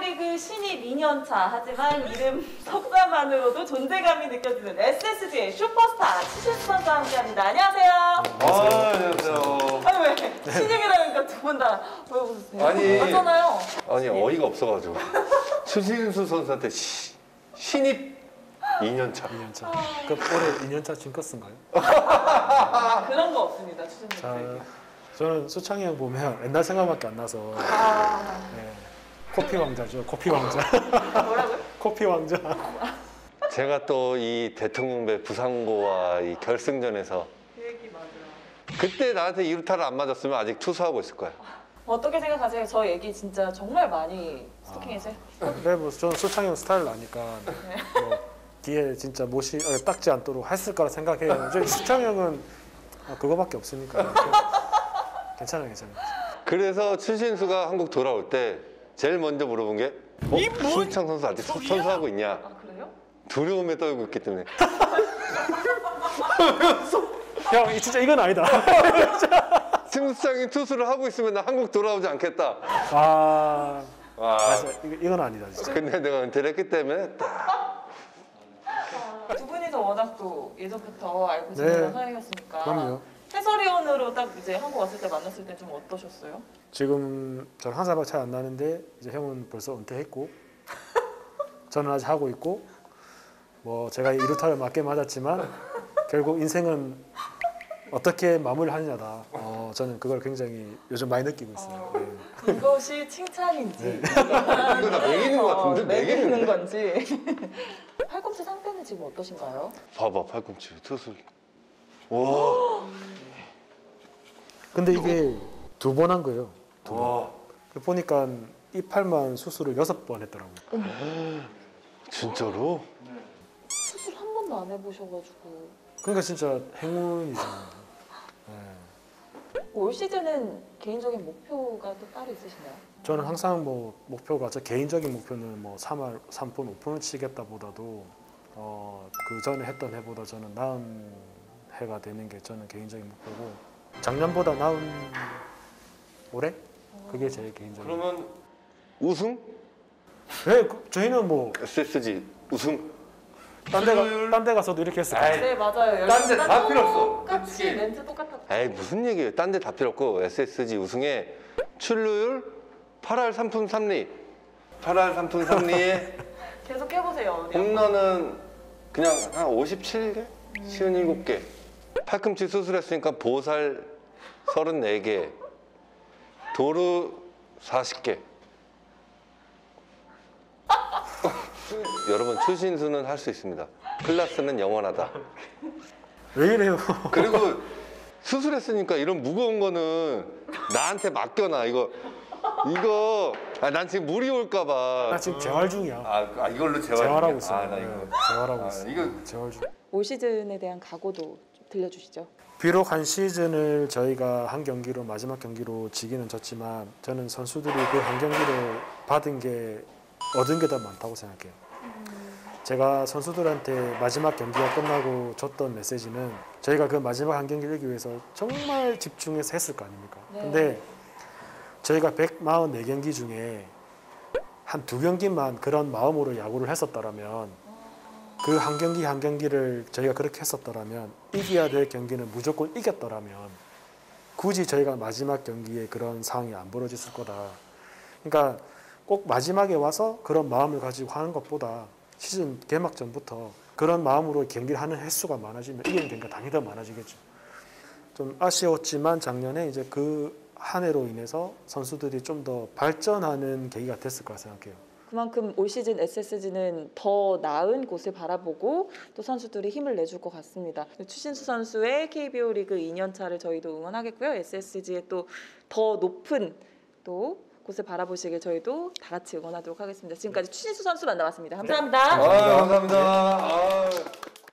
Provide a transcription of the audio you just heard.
KBO 리그 신입 2년차 하지만 이름 석자만으로도 존재감이 느껴지는 SSG의 슈퍼스타 추신수 선수와 함께합니다. 안녕하세요. 안녕하세요. 아니 왜 신입이라니까 두 분 다 왜 웃으세요? 아니, 맞잖아요. 아니 어이가 없어가지고 추신수 선수한테 신입 2년차. 2년차. 그 올해 2년차 징크스인가요? 그런 거 없습니다. 추신수 자, 선수. 저는 수창이 형 보면 옛날 생각밖에 안 나서 네. 코피 왕자죠. 코피 왕자. 뭐라고요? 코피 왕자. 제가 또 이 대통령배 부상고와 이 결승전에서 그 얘기 맞아요. 그때 나한테 2루타를 안 맞았으면 아직 투수하고 있을 거야. 어떻게 생각하세요? 저 얘기 진짜 정말 많이 스토킹해서 네, 뭐 저는 수창이 형 스타일을 아니까 뭐 뒤에 진짜 못이 딱지 않도록 했을 거라 생각해요. 수창이 형은 그거밖에 없으니까 괜찮아요. 그래서 추신수가 한국 돌아올 때 제일 먼저 물어본 게 신창 선수 아직 선수하고 있냐? 아 그래요? 두려움에 떨고 있기 때문에. 형, 진짜 이건 아니다. 승수창이 투수를 하고 있으면 나 한국 돌아오지 않겠다. 맞아. 이건 아니다 진짜. 근데 내가 은퇴를 했기 때문에 두 분이서 워낙 또 예전부터 알고 지내던 사이였으니까. 그럼요. 해설위원으로 딱 이제 한국 왔을 때 만났을 때 좀 어떠셨어요? 지금 저는 한 살밖에 차이 안 나는데 이제 형은 벌써 은퇴했고 저는 아직 하고 있고 뭐 제가 이루타를 맞게 맞았지만 결국 인생은 어떻게 마무리하느냐다. 저는 그걸 굉장히 요즘 많이 느끼고 있어요. 네. 이것이 칭찬인지 이거 다 매기는 것 같은데? 매기는 건지. 팔꿈치 상태는 지금 어떠신가요? 봐봐 팔꿈치 투수. 와. 근데 이게 2번 한 거예요. 2번. 와. 보니까 이 팔만 수술을 6번 했더라고요. 진짜로? 수술 한 번도 안 해보셔가지고. 그러니까 진짜 행운이죠. 네. 올 시즌은 개인적인 목표가 또 따로 있으신가요? 저는 항상 뭐 목표가 저 개인적인 목표는 뭐 3할 3푼 5푼을 치겠다보다도 그 전에 했던 해보다 저는 나은 해가 되는 게 저는 개인적인 목표고 작년보다 나은 올해 그게 제일 개인적인. 그러면 우승? 네, 저희는 뭐 SSG 우승? 딴 데 가서도 이렇게 했을 거예요. 네 맞아요. 딴데다 필요 없어. 똑같이 멘트 똑같아. 에이 무슨 얘기예요? 딴 데 다 필요 없고 SSG 우승에 출루율 8할 3푼 3리 8할 3푼 3리에 계속 해보세요. 홈런은 그냥 한 57개? 57개 팔꿈치 수술했으니까 보살 34개 도루 40개 여러분 추신수는 할 수 있습니다. 클라스는 영원하다. 왜 이래요? 그리고 수술했으니까 이런 무거운 거는 나한테 맡겨놔. 이거 난 지금 물이 올까봐. 나 지금 재활 중이야. 이걸로 재활하고 있어. 나 이거. 재활하고 있어. 이거 재활 중. 올 시즌에 대한 각오도 좀 들려주시죠. 비록 한 시즌을 저희가 한 경기로 마지막 경기로 지기는 졌지만 저는 선수들이 그 한 경기로 받은 게 얻은 게 더 많다고 생각해요. 제가 선수들한테 마지막 경기가 끝나고 줬던 메시지는 저희가 그 마지막 한 경기를 이기기 위해서 정말 집중해서 했을 거 아닙니까? 네. 근데 저희가 144경기 중에 한 2경기만 그런 마음으로 야구를 했었더라면 그 한 경기 한 경기를 저희가 그렇게 했었더라면 이겨야 될 경기는 무조건 이겼더라면 굳이 저희가 마지막 경기에 그런 상황이 안 벌어졌을 거다. 그러니까 꼭 마지막에 와서 그런 마음을 가지고 하는 것보다 시즌 개막 전부터 그런 마음으로 경기를 하는 횟수가 많아지면 이기는 경기가 당연히 더 많아지겠죠. 좀 아쉬웠지만 작년에 이제 그 한 해로 인해서 선수들이 좀 더 발전하는 계기가 됐을 거라 생각해요. 그만큼 올 시즌 SSG는 더 나은 곳을 바라보고 또 선수들이 힘을 내줄 것 같습니다. 추신수 선수의 KBO 리그 2년차를 저희도 응원하겠고요. SSG의 또 더 높은 또 곳을 바라보시길 저희도 다 같이 응원하도록 하겠습니다. 지금까지 추신수 선수 만나봤습니다. 감사합니다. 감사합니다.